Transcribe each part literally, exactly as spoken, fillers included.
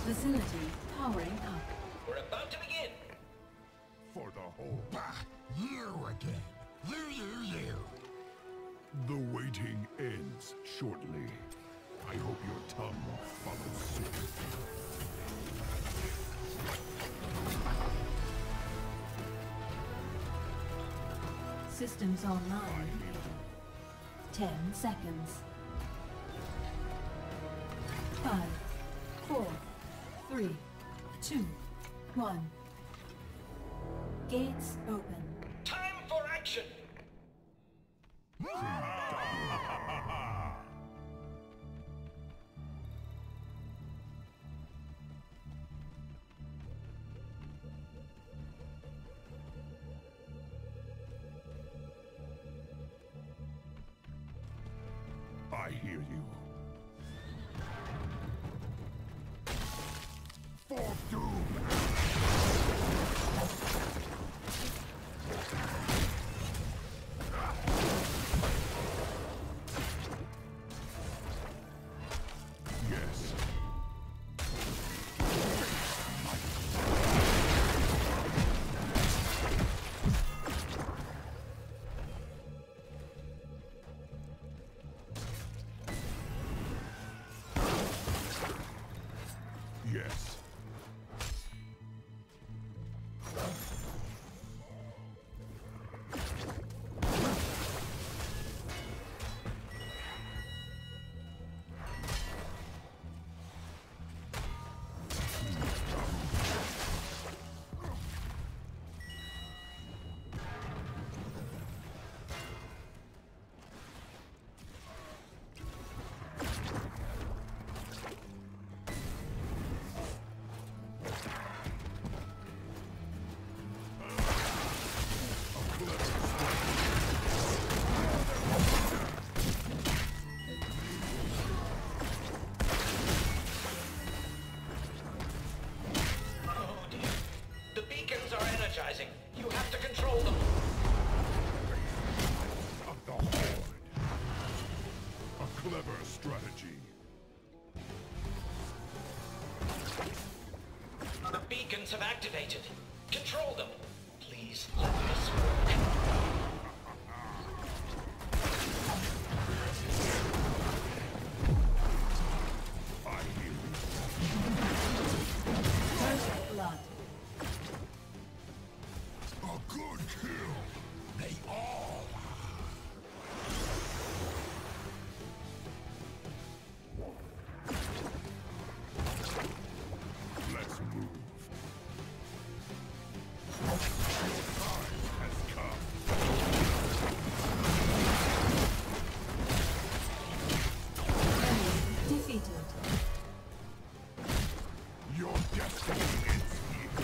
Facility powering up. We're about to begin. For the whole. Bah! You again! You, you, you! The waiting ends shortly. I hope your tongue follows suit. Systems online. Ten seconds. Five, four, three, two, one. Gates open. Time for action! I hear you. For doom! Yes. Yes. You have to control them. Of the Horde. A clever strategy. The beacons have activated. Control them. Please let this work. I hear you. First blood. A good kill! They all are! Let's move. Time has come. Enemy defeated. Your destiny ends here.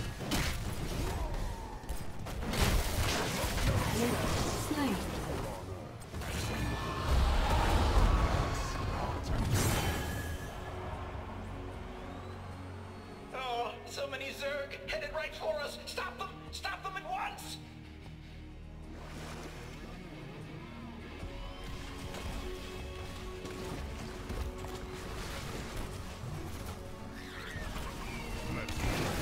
Slain. Oh, so many Zerg headed right for us. Stop them! Stop them at once! Let's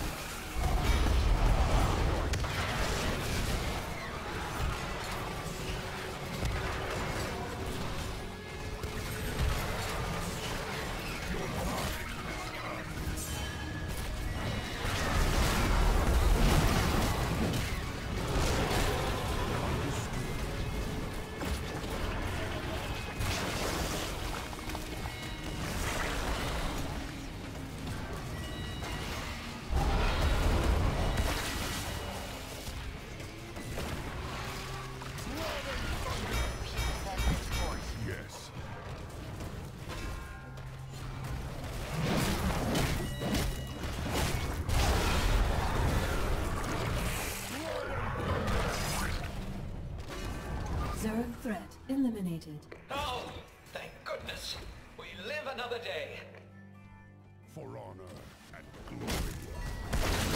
yes. Zerg threat eliminated. Oh, thank goodness. We live another day. For honor and glory.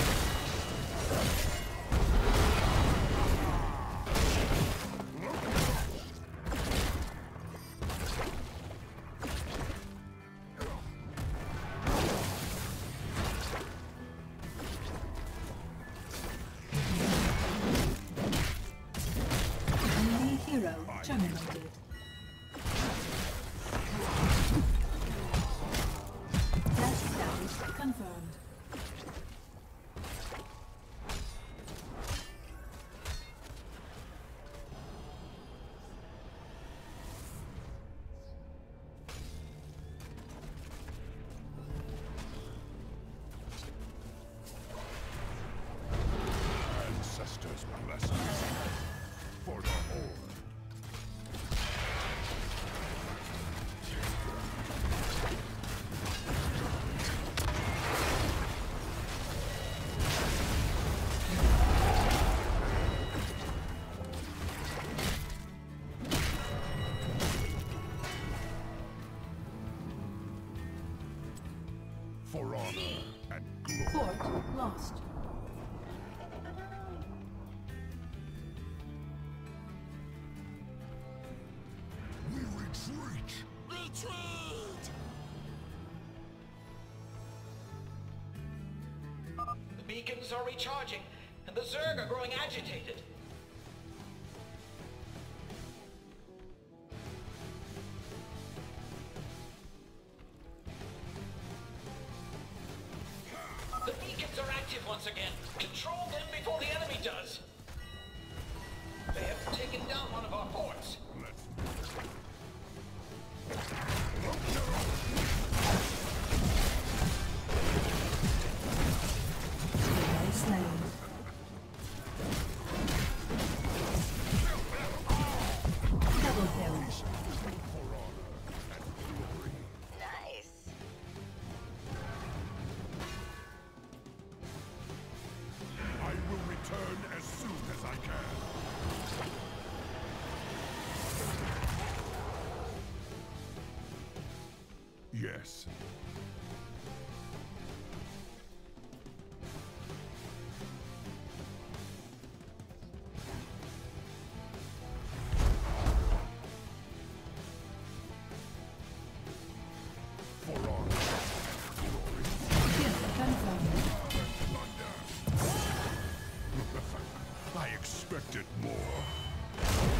For honor and glory. Fort lost. We retreat! Retreat! The beacons are recharging, and the Zerg are growing agitated. The beacons are active once again. Control them before the enemy does. They have taken down one of our forts. Ally slain. Double kill. Nice. I will return as soon as I can. Yes. For honor and glory. Kill confirmed. I expected more.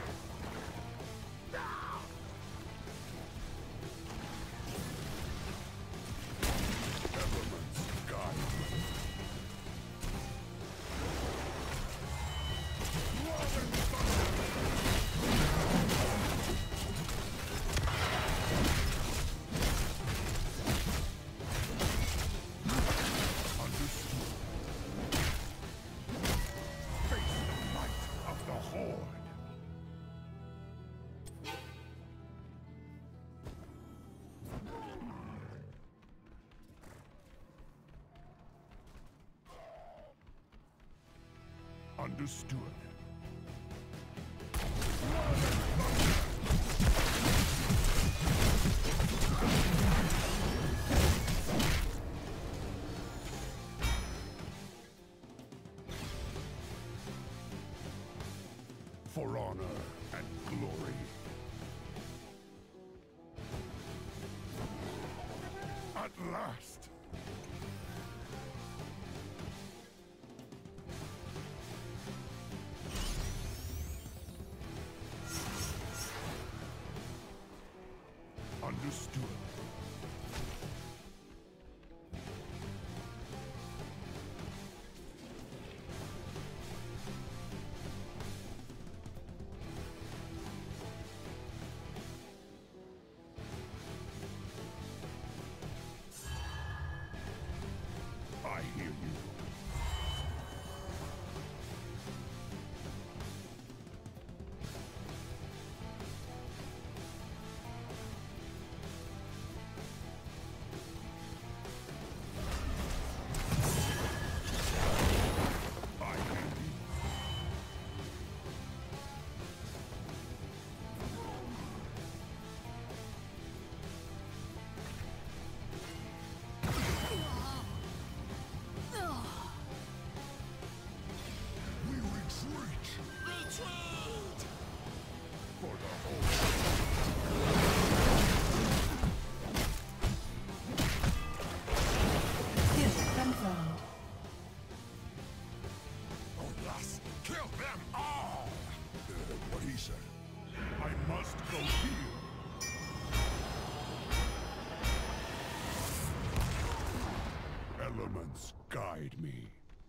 Elements guide me. Blood and thunder! Understood. Face the might of the Horde. Understood. For honor and glory. At last! Understood. I hear you. I hear you. We retreat! Retreat! For the whole. Kill confirmed. Oh, yes! Kill them all! Uh, what he said. I must go heal. Elements guide me.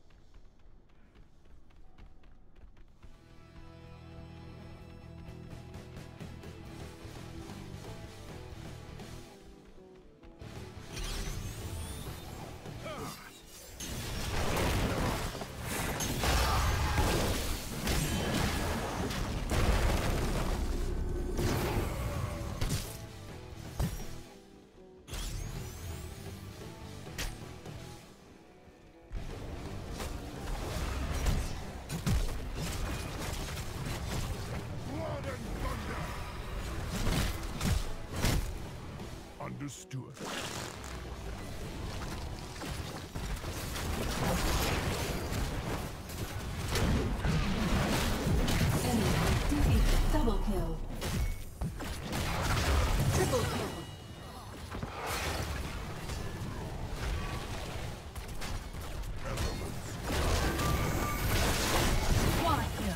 Blood and thunder! Understood. Triple kill. Quad kill.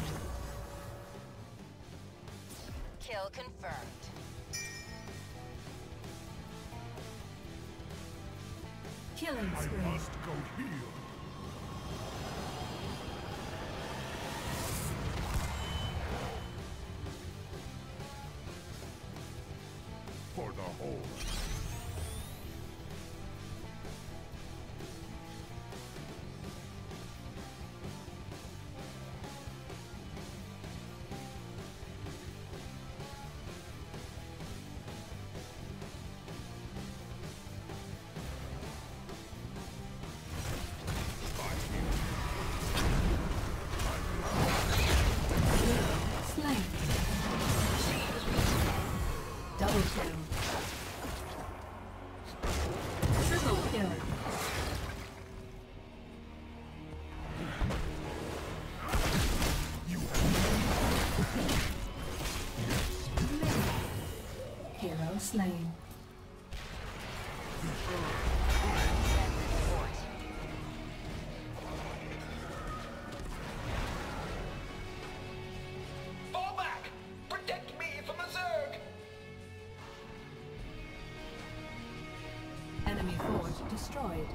Kill confirmed. Killing I spree. must go heal. For the whole. Slain. Double kill. Triple kill. Hero slain. Fall back! Protect me from a Zerg! Enemy fort destroyed.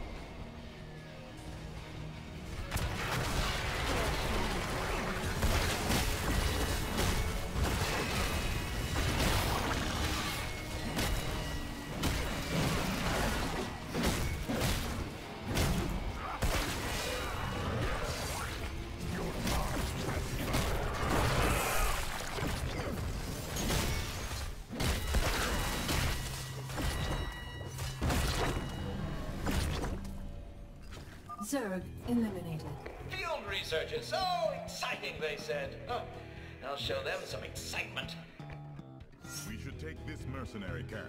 Zerg eliminated. Field researchers, so exciting, they said. Huh. I'll show them some excitement. We should take this mercenary camp.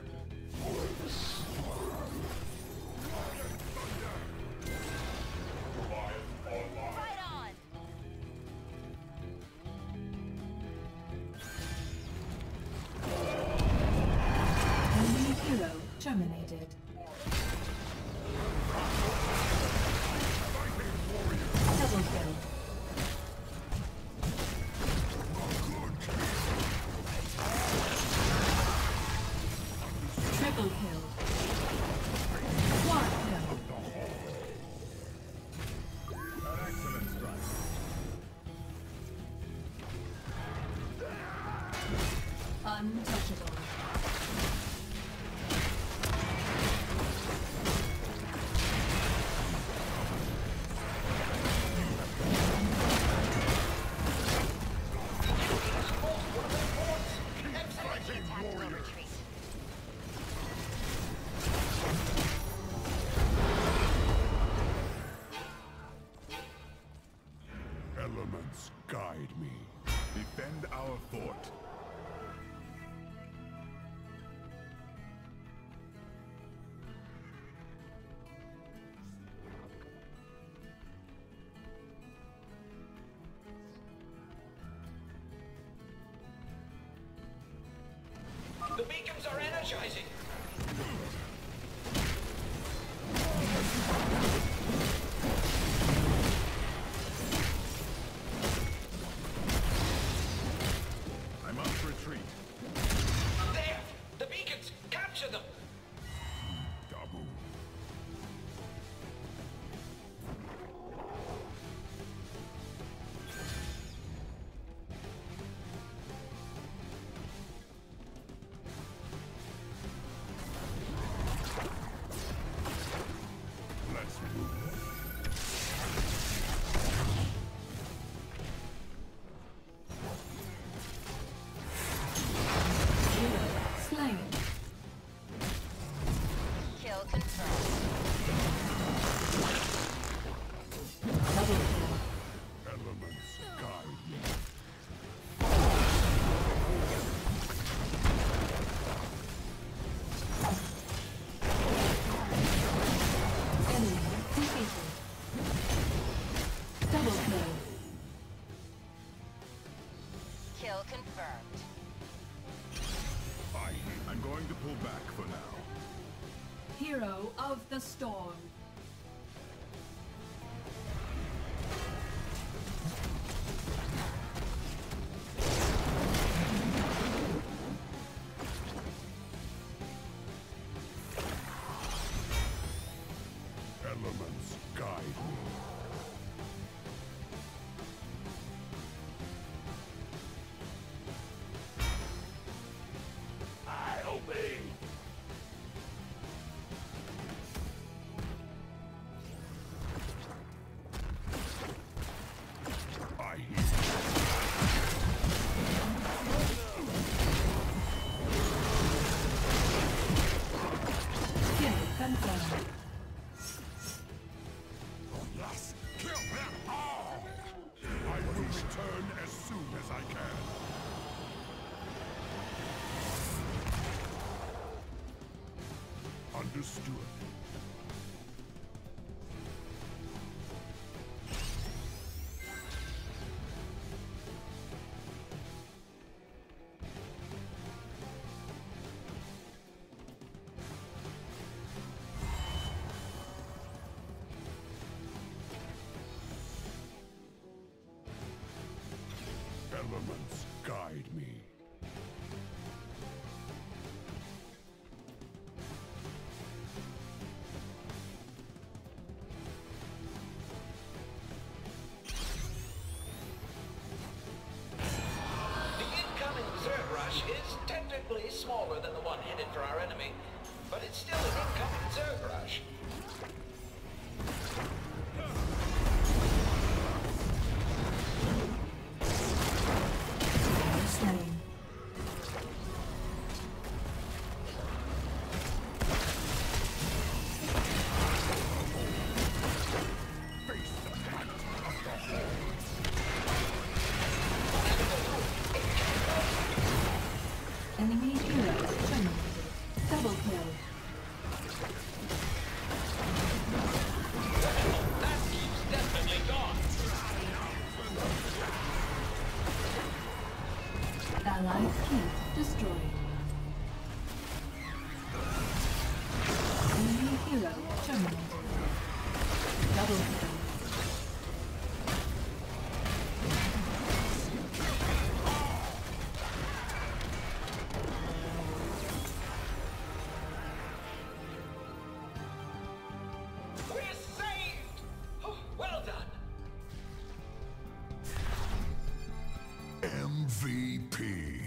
Right on. Enemy hero terminated. Double kill. Triple kill. Quad kill. An excellent strike. Untouchable. Tactical retreat. Elements guide me. Defend our fort. The beacons are energizing. I must retreat. There! The beacons! Capture them! Dabu. Let's move. Hero slain. Kill confirmed. Double kill. Elements guide me. Enemy defeated. Double kill. Kill confirmed. I, I'm going Time to pull back for now. Hero of the storm. Elements guide me. I obey. I hear. Kill confirmed. Oh, yes. Kill them all. I will return as soon as I can. Understood. Elements guide me. The incoming Zerg rush is technically smaller than the one headed for our enemy, but it's still an incoming Zerg rush. Slain. Enemy hero terminated. Double kill. That keeps definitely gone. Allied keep destroyed. Enemy hero terminated. Double kill. We're saved! Oh, well done. M V P.